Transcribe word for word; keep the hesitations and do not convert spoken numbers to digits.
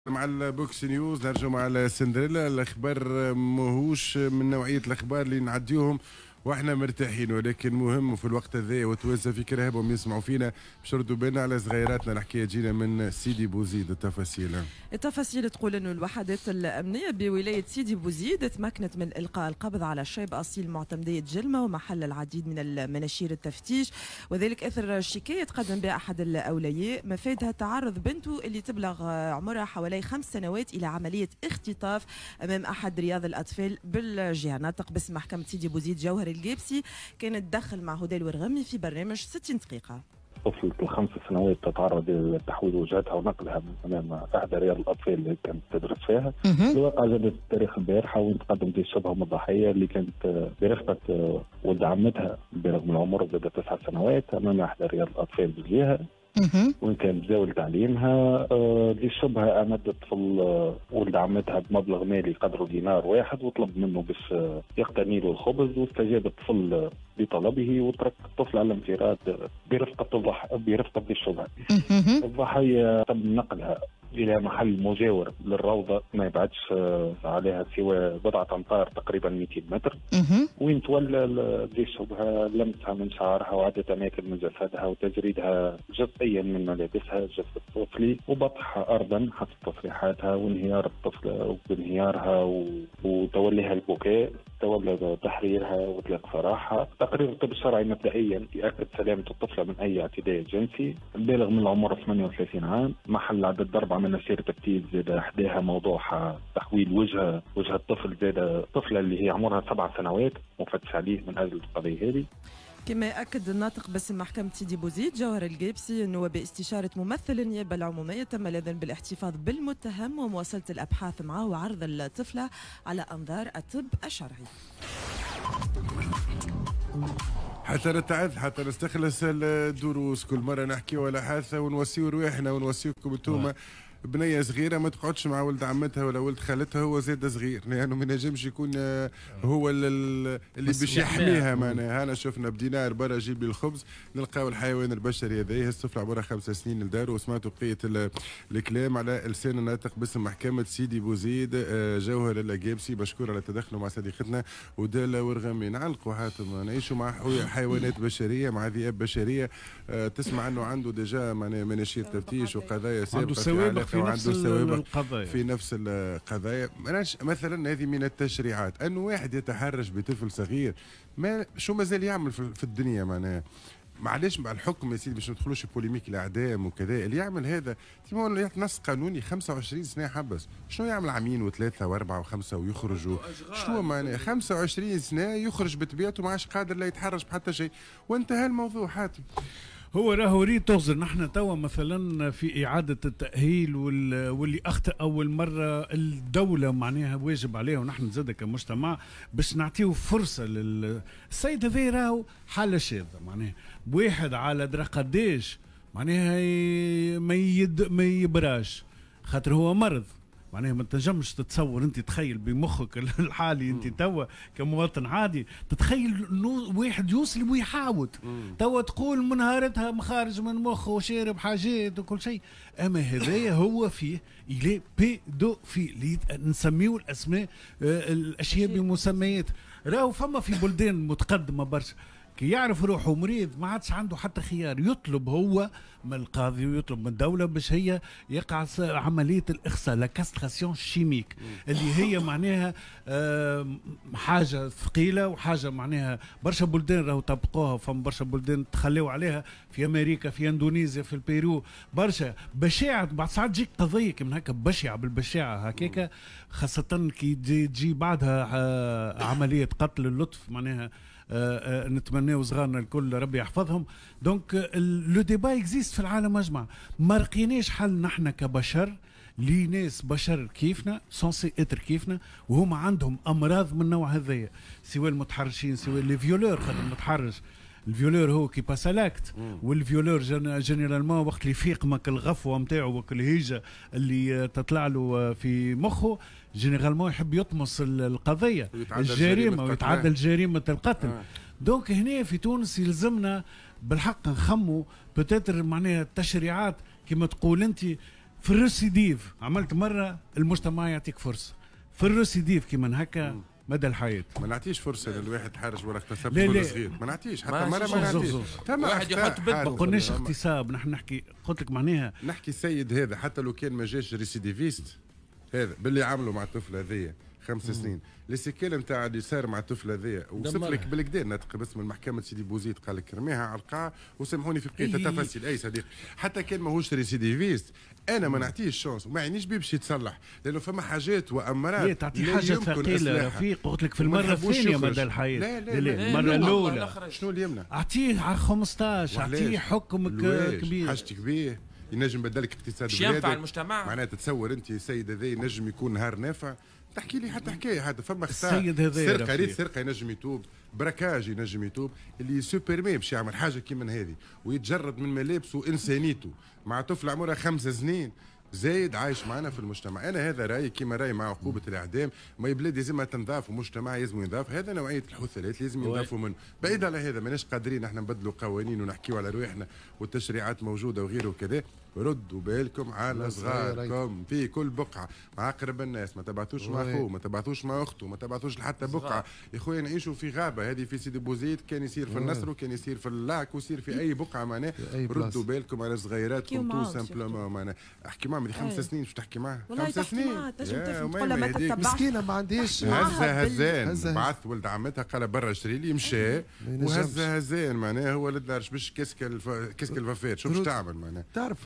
مع البوكس نيوز نرجع مع السندريلا. الاخبار ماهوش من نوعيه الاخبار اللي نعديوهم واحنا مرتاحين، ولكن مهم في الوقت هذا وتوزع في كرهبهم يسمعوا فينا باش نردوا بالنا على صغيراتنا. الحكايه جينا من سيدي بوزيد. التفاصيل التفاصيل تقول انه الوحدات الامنيه بولايه سيدي بوزيد تمكنت من القاء القبض على شاب اصيل معتمديه جلمه ومحل العديد من المناشير التفتيش، وذلك اثر شكايه تقدم بها احد الاولياء مفادها تعرض بنته اللي تبلغ عمرها حوالي خمس سنوات الى عمليه اختطاف امام احد رياض الاطفال بالجهه. ناطق باسم محكمه سيدي بوزيد جوهر القيبسي كان تدخل مع هدى الورغمي في برنامج ستين دقيقه. طفلة الخمس سنوات تتعرض لتحويل وجهتها ونقلها من امام احدى رياض الاطفال اللي كانت تدرس فيها. الواقع جدد التاريخ البارحه وتقدم في الشبهه من الضحيه اللي كانت برفقه ولد عمتها بالغ من العمر زاد تسع سنوات امام احدى رياض الاطفال بالجهه، وين كان تزاول تعليمها. آه للشبهه امد الطفل آه ولد عمتها بمبلغ مالي قدره دينار واحد وطلب منه باش آه يقتني له الخبز، واستجاب الطفل آه بطلبه وترك الطفل على الانفراد برفقه الضح... برفقه الشبهه. الضحيه تم نقلها الى محل مجاور للروضه ما يبعدش عليها سوى بضعه امتار تقريبا مئتين متر، وين تولى ذي الشبهه لمسها من شعرها وعده اماكن من جسدها وتجريدها جزئيا من ملابسها جسد الطفل وبطحها ارضا حسب تصريحاتها، وانهيار الطفل وانهيارها وتوليها البكاء تولى تحريرها واطلاق سراحها. تقرير الطب الشرعي مبدئيا ياكد سلامه الطفله من اي اعتداء جنسي. البالغ من العمر ثمانية وثلاثين عام، محل عدد ضرب من مناشير تفتيش زاد احداها موضوع تحويل وجه وجه الطفل، زاد الطفله اللي هي عمرها سبع سنوات مفتش عليه من اجل القضيه هذه. كما أكد الناطق باسم محكمة سيدي بوزيد جوهر القيبسي أنه باستشارة ممثل النيابة العمومية تم الإذن بالاحتفاظ بالمتهم ومواصلة الأبحاث معه وعرض الطفلة على أنظار الطب الشرعي. حتى نتعذ حتى نستخلص الدروس، كل مرة نحكي ولا حادثة ونوسيو رواحنا ونوسيوكم انتوما. بنيه صغيره ما تقعدش مع ولد عمتها ولا ولد خالتها هو زاد صغير، لانه يعني ما ينجمش يكون هو اللي باش يحميها. معناها انا شفنا بدينار برا جيب لي الخبز نلقاو الحيوان البشري هذا يهز طفل عمرها خمس سنين لداره. وسمعتوا بقيه الكلام على لسان الناطق باسم محكمه سيدي بوزيد جوهر القيبسي. بشكور على تدخله مع صديقتنا وداله ورغمي. نعلقوا حاتم نعيشوا مع حيوانات بشريه مع ذئاب بشريه. تسمع انه عنده ديجا معناها مناشير تفتيش وقضايا سابقه في نفس القضايا في نفس القضايا. مثلا هذه من التشريعات انه واحد يتحرش بطفل صغير، ما شو مازال يعمل في الدنيا معناها. معلش مع الحكم يا سيدي باش ما ندخلوش بوليميك الاعدام وكذا. اللي يعمل هذا تيمون نص قانوني خمسة وعشرين سنه حبس. شنو يعمل عامين وثلاثه واربعه وخمسه ويخرجوا؟ شنو معناها خمسة وعشرين سنه يخرج بطبيعته ما عادش قادر لا يتحرش بحتى شيء وانتهى الموضوع. حاتم هو راهو ريت تغزر. نحن توا مثلا في إعادة التأهيل واللي أخطأ أول مرة الدولة معناها واجب عليها ونحن زاد كمجتمع باش نعطيه فرصة للسيد هذا. راهو حالة شاذة معناها بواحد على درا قداش معناها ما يد ما يبراش خاطر هو مرض معناها. ما تنجمش تتصور انت تخيل بمخك الحالي انت توا كمواطن عادي تتخيل واحد يسلم ويحاول توا تقول منهارتها مخارج من مخه وشارب حاجات وكل شيء. اما هذايا هو فيه الي بيدوفيل نسميه الاسماء الاشياء بمسميات. راهو فما في بلدان متقدمه برشا كي يعرف روحه مريض ما عادش عنده حتى خيار، يطلب هو من القاضي ويطلب من الدوله باش هي يقع عمليه الاخصاء لا كاستراسيون شيميك اللي هي معناها حاجه ثقيله وحاجه معناها برشا بلدان راهو طبقوها. فما برشا بلدان تخليو عليها في امريكا في اندونيسيا في البيرو برشا بشاعه. بعد ساعات تجيك قضيه كي من هكا بشعه بالبشاعه هكاك، خاصه كي تجي بعدها عمليه قتل اللطف معناها. آه آه نتمناو صغارنا الكل ربي يحفظهم. دونك لو ديبا اكزيست في العالم اجمع. ما لقيناش حل نحن كبشر لناس بشر كيفنا سونسي اتر كيفنا وهم عندهم امراض من النوع هذايا، سواء المتحرشين سواء لي فيولور. خاطر المتحرش الفيولور هو كي باسالاكت، والفيولور جينيرالمون وقت اللي يفيق ماك الغفوه نتاعو وك الهيجه اللي تطلع له في مخه جينيرالمون يحب يطمس القضيه الجريمه ويتعدل جريمه القتل. آه. دونك هنا في تونس يلزمنا بالحق نخمو بتاتر معناها التشريعات كما تقول انت في الريسيديف عملت مره المجتمع يعطيك فرصه في الريسيديف كيما هكا مدى الحياه. ما نعطيش فرصه للواحد حارج ولا اغتصب لا ولا لا. صغير، ما نعطيش حتى ما مره ما نعطيش. نعطيش. تم واحد يحط بد ما قلناش اغتصاب، نحن نحكي قلت لك معناها نحكي السيد هذا حتى لو كان ما جاش ريسيديفيست هذا باللي عملوا مع الطفل هذايا خمس سنين، الاستكاله نتاع اللي صار مع الطفل هذايا وصف لك بالكدا نطق باسم المحكمه سيدي بوزيد قال لك رميها على القاع وسامحوني في بقيه التفاصيل. اي صديق حتى كان ماهوش ريسيديفيست انا ما نعطيهش شانس وما يعنيش بيه باش يتصلح لانه فما حاجات وامراض لا تعطي حاجه ثقيله رفيق. قلت لك في المره الثانيه مدى الحياه. لا لا, لا, لا المره الاولى شنو اللي يمنع؟ اعطيه على خمسطاش اعطيه حكم كبير حاجتك بيه ينجم يبدلك اقتصاد بلادك ينفع المجتمع. معناتها تصور انت السيد هذا ينجم يكون نهار نافع تحكي لي حتى حكايه هذا فما اختار السيد هذا سرقه ريت سرقه ينجم يتوب براكاج ينجم يتوب اللي سوبرمي باش يعمل حاجه كيما هذه ويتجرد من ملابسه وانسانيته مع طفل عمره خمس سنين زايد عايش معنا في المجتمع. انا هذا رايي كيما رايي مع عقوبه الاعدام. ما بلاد لازمها تنضاف ومجتمع لازم ينضاف. هذا نوعيه الحثالات لازم ينضافوا منه. بعيد على هذا ماناش قادرين احنا نبدلوا قوانين ونحكيوا على رواحنا والتشريعات موجوده وغيره وكذا. ردوا بالكم على صغاركم في كل بقعه مع اقرب الناس. ما تبعثوش مع اخوه ما تبعثوش مع اخته ما تبعثوش لحتى بقعه. يا خويا نعيشوا في غابه. هذه في سيدي بوزيد كان يصير في النصر وكان يصير في اللاك ويصير في اي بقعه معناه. ردوا بالكم على صغيراتكم تو سامبلومون معناه. احكي معهم اللي خمس سنين باش تحكي معها خمس سنين تقول لها ما تتبعش مسكينه ما عنديش هزه هزان بعث ولد عمتها قال برا اشتري لي مشى وهزه هزان معناه هو ولد دارش باش كسك كسك الفافات شو باش تعمل معناه. تعرف